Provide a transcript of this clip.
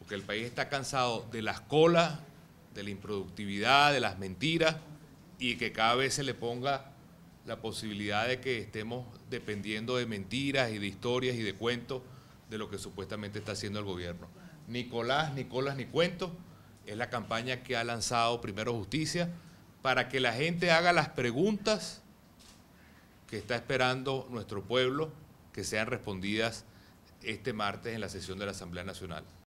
porque el país está cansado de las colas, de la improductividad, de las mentiras, y que cada vez se le ponga la posibilidad de que estemos dependiendo de mentiras y de historias y de cuentos de lo que supuestamente está haciendo el gobierno. Ni colas, ni colas, ni cuentos. Es la campaña que ha lanzado Primero Justicia para que la gente haga las preguntas que está esperando nuestro pueblo, que sean respondidas este martes en la sesión de la Asamblea Nacional.